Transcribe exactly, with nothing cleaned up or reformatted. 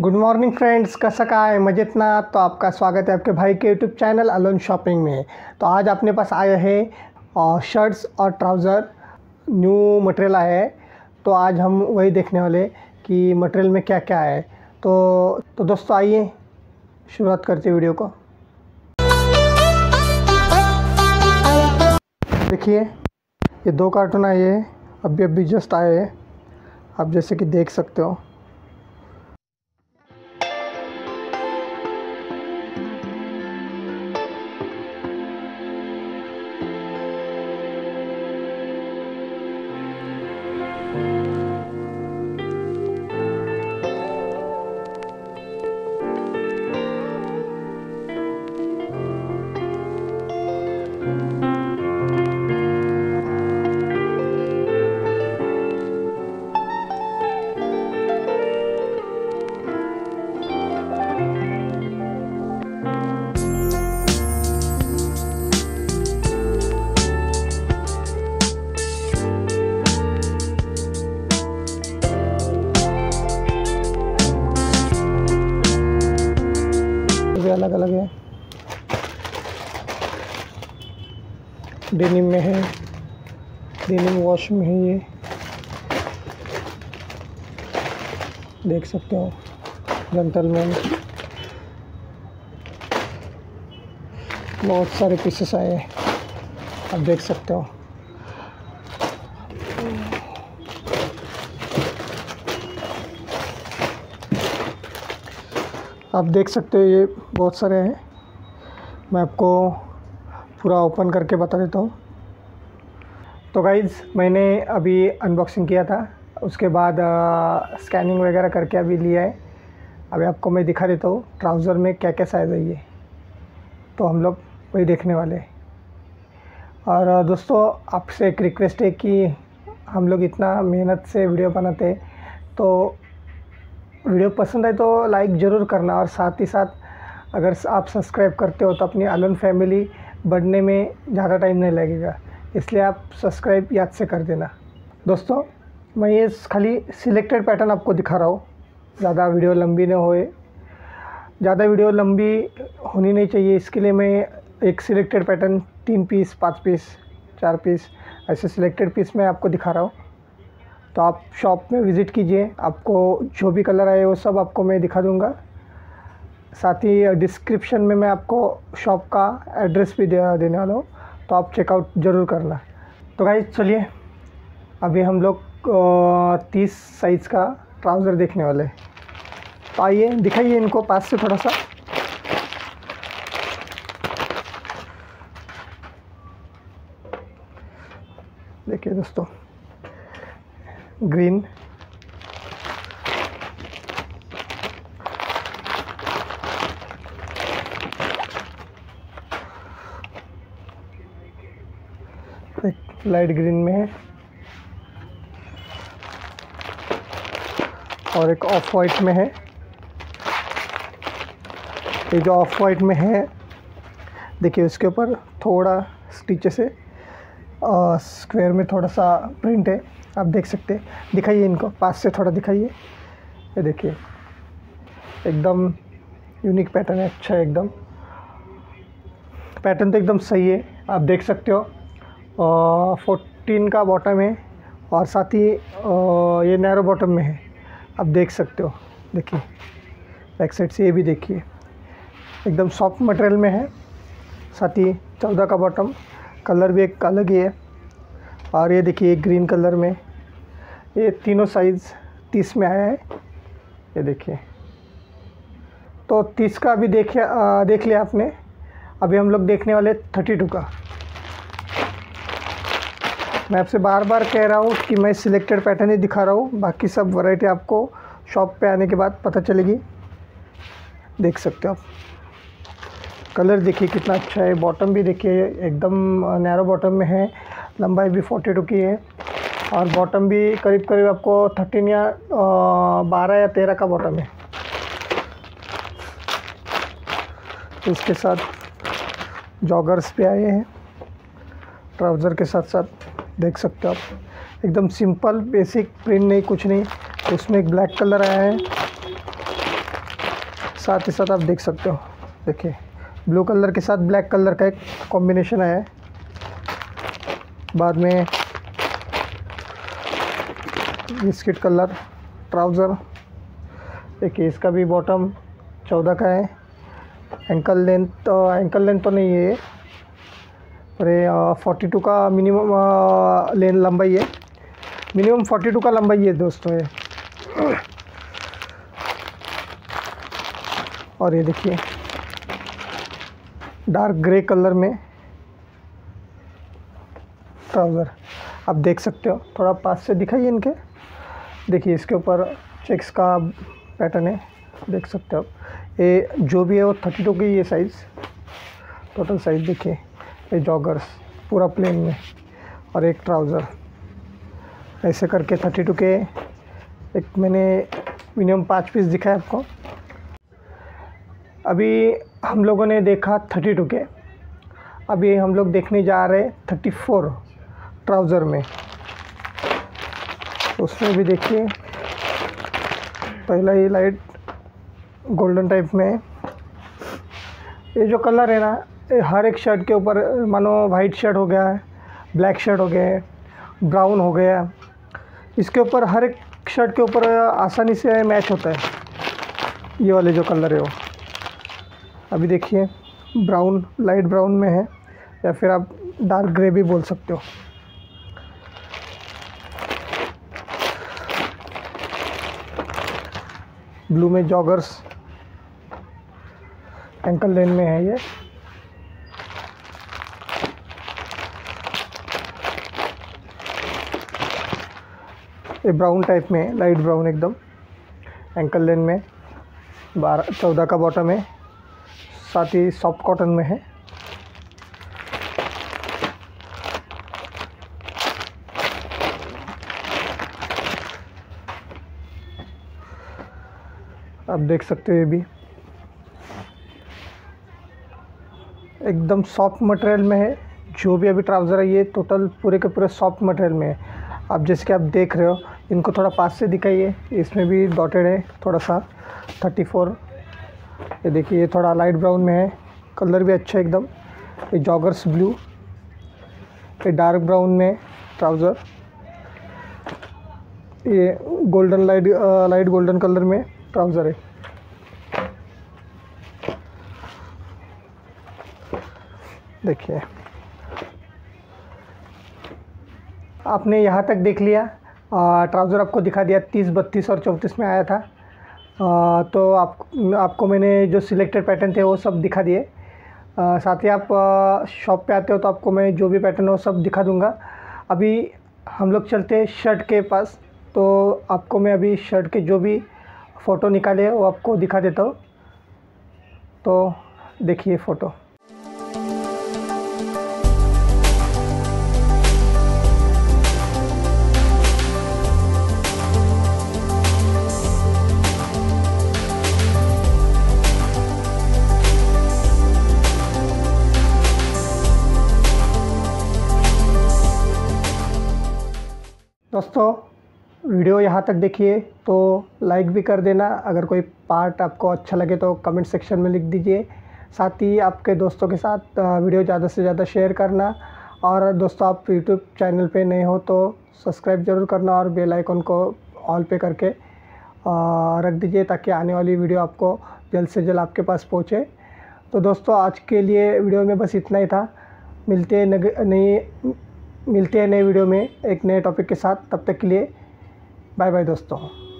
Good morning friends, कसं काय मजेत ना। तो आपका स्वागत है आपके भाई के यूट्यूब चैनल अलोन शॉपिंग में। तो आज अपने पास आए हैं शर्ट्स और ट्राउज़र न्यू मटेरियल आया है। तो आज हम वही देखने वाले कि मटेरियल में क्या क्या है। तो तो दोस्तों आइए शुरुआत करते हैं वीडियो को। देखिए ये दो कार्टून आए हैं, अभी अभी जस्ट आए हैं, आप जैसे कि देख सकते हो। अलग अलग है, डेनिम में है, डेनिम वॉश में है, ये देख सकते हो। जेंटलमैन बहुत सारे पीसेस आए हैं, आप देख सकते हो। आप देख सकते हो ये बहुत सारे हैं, मैं आपको पूरा ओपन करके बता देता हूँ। तो गाइज़ मैंने अभी अनबॉक्सिंग किया था, उसके बाद आ, स्कैनिंग वगैरह करके अभी लिया है। अभी आपको मैं दिखा देता हूँ ट्राउज़र में क्या क्या साइज़ है ये। तो हम लोग वही देखने वाले हैं। और दोस्तों आपसे एक रिक्वेस्ट है कि हम लोग इतना मेहनत से वीडियो बनाते हैं, तो वीडियो पसंद है तो लाइक ज़रूर करना, और साथ ही साथ अगर आप सब्सक्राइब करते हो तो अपनी अलोन फैमिली बढ़ने में ज़्यादा टाइम नहीं लगेगा, इसलिए आप सब्सक्राइब याद से कर देना। दोस्तों मैं ये खाली सिलेक्टेड पैटर्न आपको दिखा रहा हूँ, ज़्यादा वीडियो लंबी न होए, ज़्यादा वीडियो लंबी होनी नहीं चाहिए, इसके लिए मैं एक सिलेक्टेड पैटर्न तीन पीस, पाँच पीस, चार पीस ऐसे सिलेक्टेड पीस मैं आपको दिखा रहा हूँ। तो आप शॉप में विज़िट कीजिए, आपको जो भी कलर आए वो सब आपको मैं दिखा दूंगा। साथ ही डिस्क्रिप्शन में मैं आपको शॉप का एड्रेस भी दे देने वाला हूँ, तो आप चेकआउट ज़रूर करना। तो गाइस चलिए अभी हम लोग तीस साइज़ का ट्राउज़र देखने वाले। तो आइए दिखाइए इनको पास से थोड़ा सा। देखिए दोस्तों, ग्रीन, एक लाइट ग्रीन में है और एक ऑफ वाइट में है। ये जो ऑफ वाइट में है देखिए, उसके ऊपर थोड़ा स्टिचेस है, स्क्वायर में थोड़ा सा प्रिंट है, आप देख सकते हैं। दिखाइए इनको पास से थोड़ा दिखाइए। ये देखिए एकदम यूनिक पैटर्न है, अच्छा है एकदम। पैटर्न तो एकदम सही है, आप देख सकते हो। फोर्टीन का बॉटम है और साथ ही आ, ये नैरो बॉटम में है, आप देख सकते हो। देखिए बैक साइड से ये भी देखिए, एकदम सॉफ्ट मटेरियल में है। साथ ही चौदह का बॉटम, कलर भी एक अलग ही है। और ये देखिए ग्रीन कलर में, ये तीनों साइज़ तीस में आया है, ये देखिए। तो तीस का अभी देखिए, देख लिया आपने। अभी हम लोग देखने वाले थर्टी टू का। मैं आपसे बार बार कह रहा हूँ कि मैं सिलेक्टेड पैटर्न ही दिखा रहा हूँ, बाकी सब वैरायटी आपको शॉप पे आने के बाद पता चलेगी। देख सकते हो आप, कलर देखिए कितना अच्छा है। बॉटम भी देखिए एकदम नैरो बॉटम में है, लंबाई भी फोर्टी टू की है, और बॉटम भी करीब करीब आपको थर्टीन या बारह या तेरह का बॉटम है। इसके साथ जॉगर्स भी आए हैं ट्राउज़र के साथ साथ, देख सकते हो आप। एकदम सिंपल बेसिक, प्रिंट नहीं, कुछ नहीं। उसमें एक ब्लैक कलर आया है साथ ही साथ आप देख सकते हो, देखिए ब्लू कलर के साथ ब्लैक कलर का एक कॉम्बिनेशन आया है। बाद में बिस्किट कलर ट्राउज़र, देखिए इसका भी बॉटम चौदह का है। एंकल लेंथ तो एंकल लेंथ तो नहीं है ये, पर ये फोर्टी टू का मिनिमम लेन लंबाई है, मिनिमम फोर्टी टू का लंबाई है दोस्तों ये। और ये देखिए डार्क ग्रे कलर में ट्राउज़र, आप देख सकते हो। थोड़ा पास से दिखाइए इनके, देखिए इसके ऊपर चेक्स का पैटर्न है, देख सकते हो। ये जो भी है वो थर्टी टू की ये साइज़, टोटल साइज़ देखिए। ये जॉगर्स पूरा प्लेन में और एक ट्राउज़र, ऐसे करके थर्टी टू के एक मैंने मिनिमम पाँच पीस दिखाए आपको। अभी हम लोगों ने देखा थर्टी टू के, अभी हम लोग देखने जा रहे हैं थर्टी फोर ट्राउज़र में। उसमें भी देखिए पहला ही लाइट गोल्डन टाइप में है। ये जो कलर है ना, ये हर एक शर्ट के ऊपर, मानो वाइट शर्ट हो गया है, ब्लैक शर्ट हो गया है, ब्राउन हो गया, इसके ऊपर हर एक शर्ट के ऊपर आसानी से मैच होता है। ये वाले जो कलर है वो अभी देखिए ब्राउन, लाइट ब्राउन में है, या फिर आप डार्क ग्रे भी बोल सकते हो। ब्लू में जॉगर्स, एंकल लेन में है ये। ये ब्राउन टाइप में है, लाइट ब्राउन एकदम, एंकल लेन में, बारह चौदह का बॉटम है, साथ ही सॉफ्ट कॉटन में है। आप देख सकते हो ये भी एकदम सॉफ्ट मटेरियल में है। जो भी अभी ट्राउज़र है ये टोटल पूरे के पूरे सॉफ्ट मटेरियल में है। आप जैसे कि आप देख रहे हो, इनको थोड़ा पास से दिखाइए, इसमें भी डॉटेड है थोड़ा सा थर्टी फोर। ये देखिए ये थोड़ा लाइट ब्राउन में है, कलर भी अच्छा है एकदम। ये जॉगर्स ब्लू, ये डार्क ब्राउन में ट्राउज़र, ये golden light light golden colour में ट्राउज़र है। देखिए आपने यहाँ तक देख लिया, ट्राउज़र आपको दिखा दिया, तीस बत्तीस और चौंतीस में आया था। आ, तो आप आपको मैंने जो सिलेक्टेड पैटर्न थे वो सब दिखा दिए। साथ ही आप शॉप पे आते हो तो आपको मैं जो भी पैटर्न हो सब दिखा दूंगा। अभी हम लोग चलते हैं शर्ट के पास, तो आपको मैं अभी शर्ट के जो भी फ़ोटो निकाले वो आपको दिखा देता हूँ। तो देखिए फ़ोटो। दोस्तों वीडियो यहाँ तक देखिए तो लाइक भी कर देना, अगर कोई पार्ट आपको अच्छा लगे तो कमेंट सेक्शन में लिख दीजिए। साथ ही आपके दोस्तों के साथ वीडियो ज़्यादा से ज़्यादा शेयर करना। और दोस्तों आप यूट्यूब चैनल पे नए हो तो सब्सक्राइब ज़रूर करना और बेल आइकन को ऑल पे करके रख दीजिए, ताकि आने वाली वीडियो आपको जल्द से जल्द आपके पास पहुँचे। तो दोस्तों आज के लिए वीडियो में बस इतना ही था। मिलते हैं नई मिलते हैं नए वीडियो में एक नए टॉपिक के साथ। तब तक के लिए बाय बाय दोस्तों।